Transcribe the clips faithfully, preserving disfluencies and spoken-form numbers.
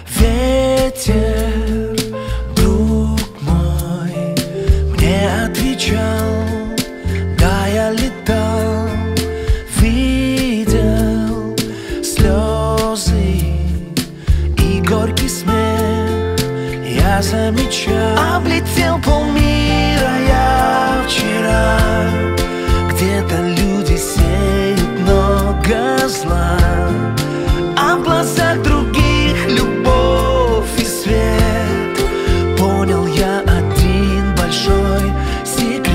Ветер, друг мой, мне отвечал, да, я летал, видел слезы и горький смех, я замечал. Облетел полмира я вчера, где-то люди сеют много зла, а в глазах других любовь и свет. Понял я один большой секрет.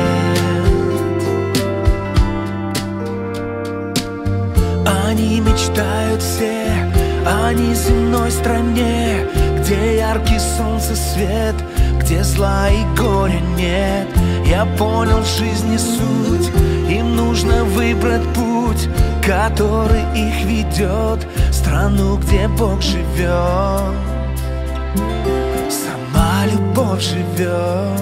Они мечтают все о неземной стране, где яркий солнце свет, где зла и горя нет. Я понял в жизни суть, им нужно выбрать путь, который их ведет в страну, где Бог живет, сама любовь живет.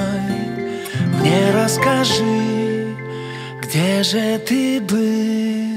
Расскажи, где же ты был?